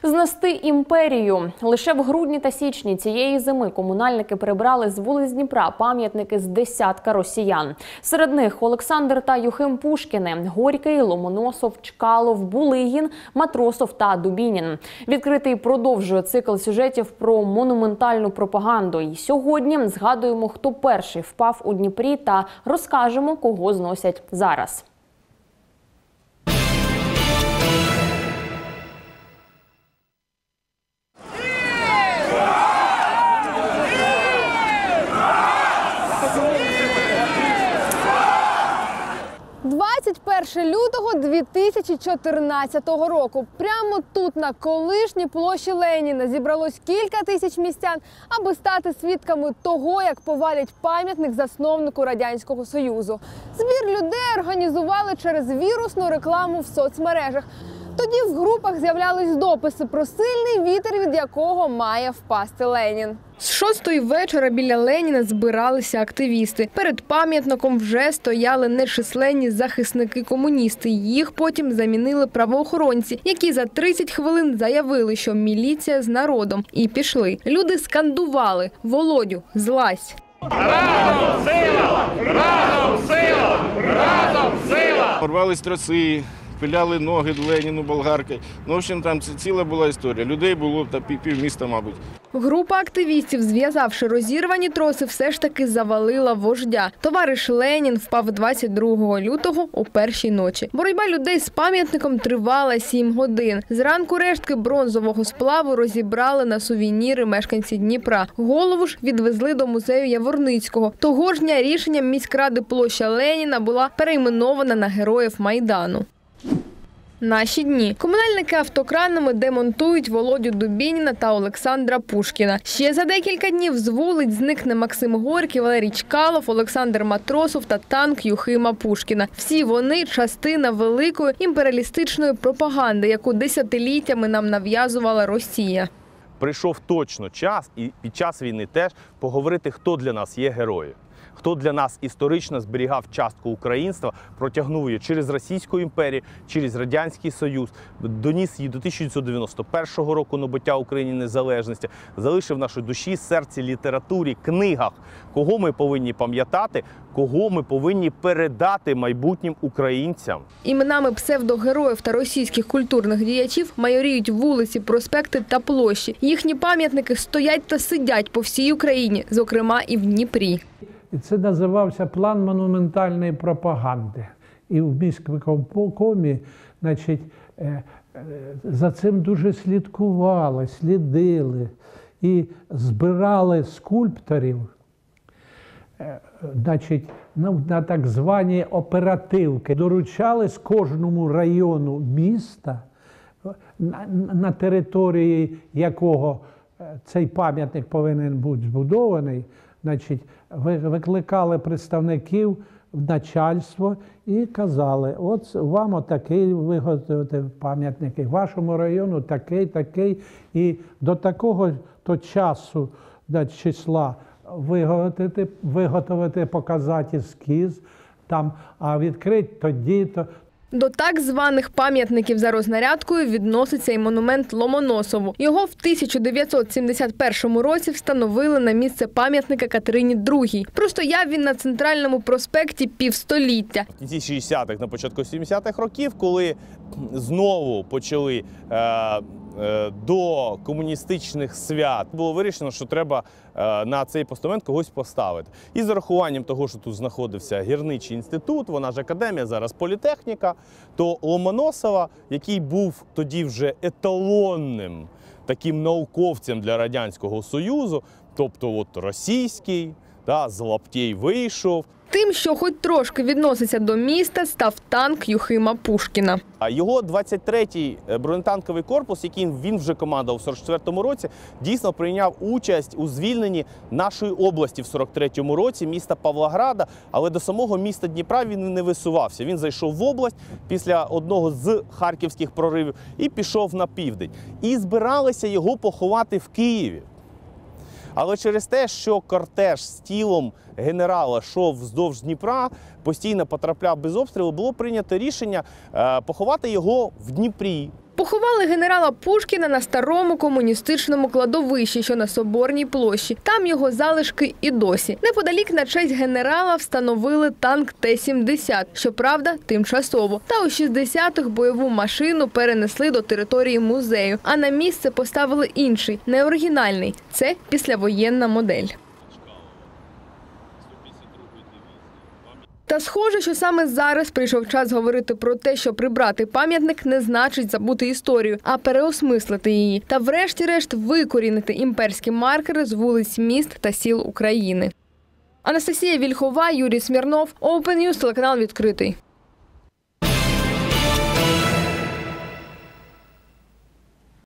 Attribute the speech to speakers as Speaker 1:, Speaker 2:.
Speaker 1: Знести імперію. Лише в грудні та січні цієї зими комунальники прибрали з вулиць Дніпра пам'ятники з десятка росіян. Серед них Олександр та Юхим Пушкіни, Горький, Ломоносов, Чкалов, Булигін, Матросов та Дубінін. Відкритий продовжує цикл сюжетів про монументальну пропаганду. І сьогодні згадуємо, хто перший впав у Дніпрі та розкажемо, кого зносять зараз.
Speaker 2: Лютого 2014 року. Прямо тут, на колишній площі Леніна, зібралось кілька тисяч містян, аби стати свідками того, як повалять пам'ятник засновнику Радянського Союзу. Збір людей організували через вірусну рекламу в соцмережах. Тоді в групах з'являлись дописи про сильний вітер, від якого має впасти Ленін. З 6-ї вечора біля Леніна збиралися активісти. Перед пам'ятником вже стояли нечисленні захисники-комуністи. Їх потім замінили правоохоронці, які за 30 хвилин заявили, що міліція з народом. І пішли. Люди скандували: «Володю, злазь!»
Speaker 3: Разом сила! Разом сила! Разом сила!
Speaker 4: Порвались троси, пиляли ноги Леніну болгаркою. Ну, в общем, там ціла була історія. Людей було та півміста, мабуть.
Speaker 2: Група активістів, зв'язавши розірвані троси, все ж таки завалила вождя. Товариш Ленін впав 22 лютого о першій ночі. Боротьба людей з пам'ятником тривала 7 годин. Зранку рештки бронзового сплаву розібрали на сувеніри мешканці Дніпра. Голову ж відвезли до музею Яворницького. Того ж дня рішенням міськради площа Леніна була перейменована на Героїв Майдану. Наші дні. Комунальники автокранами демонтують Володю Дубініна та Олександра Пушкіна. Ще за декілька днів з вулиць зникне Максим Горький, Валерій Чкалов, Олександр Матросов та танк Юхима Пушкіна. Всі вони – частина великої імперіалістичної пропаганди, яку десятиліттями нам нав'язувала Росія.
Speaker 5: Прийшов точно час, і під час війни теж, поговорити, хто для нас є герої. Хто для нас історично зберігав частку українства, протягнув її через Російську імперію, через Радянський Союз, доніс її до 1991 року набуття Україні незалежності, залишив в нашій душі, серці, літературі, книгах. Кого ми повинні пам'ятати, кого ми повинні передати майбутнім українцям.
Speaker 2: Іменами псевдогероїв та російських культурних діячів майоріють вулиці, проспекти та площі. Їхні пам'ятники стоять та сидять по всій Україні, зокрема і в Дніпрі.
Speaker 6: І це називався план монументальної пропаганди. І в міськвиконкомі, значить, за цим дуже слідкували, слідили і збирали скульпторів, значить, на так звані оперативки. Доручали з кожному району міста, на території якого цей пам'ятник повинен бути збудований, значить, викликали представників в начальство і казали: от вам отакий виготовити пам'ятник, в вашому району такий, такий. І до такого-то часу, числа виготовити, показати ескіз, там, а відкрити тоді-то.
Speaker 2: До так званих пам'ятників за рознарядкою відноситься і монумент Ломоносову. Його в 1971 році встановили на місце пам'ятника Катерині II. Простояв він на центральному проспекті півстоліття.
Speaker 5: В кінці 60-х, на початку 70-х років, коли знову почали до комуністичних свят, було вирішено, що треба на цей постамент когось поставити. І з урахуванням того, що тут знаходився гірничий інститут, вона ж академія, зараз політехніка, то Ломоносова, який був тоді вже еталонним таким науковцем для Радянського Союзу, тобто от російський, з лаптей вийшов.
Speaker 2: Тим, що хоч трошки відноситься до міста, став танк Юхима Пушкіна.
Speaker 5: А його 23-й бронетанковий корпус, який він вже командував у 44-му році, дійсно прийняв участь у звільненні нашої області в 43-му році, міста Павлограда, але до самого міста Дніпра він не висувався. Він зайшов в область після одного з харківських проривів і пішов на південь. І збиралися його поховати в Києві. Але через те, що кортеж з тілом генерала йшов вздовж Дніпра, постійно потрапляв без обстрілу, було прийнято рішення поховати його в Дніпрі.
Speaker 2: Поховали генерала Пушкіна на старому комуністичному кладовищі, що на Соборній площі. Там його залишки і досі. Неподалік на честь генерала встановили танк Т-70, щоправда, тимчасово. Та у 60-х бойову машину перенесли до території музею, а на місце поставили інший, неоригінальний. Це післявоєнна модель. Та схоже, що саме зараз прийшов час говорити про те, що прибрати пам'ятник не значить забути історію, а переосмислити її. Та врешті-решт викорінити імперські маркери з вулиць міст та сіл України. Анастасія Вільхова, Юрій Смірнов, Open News, телеканал «Відкритий».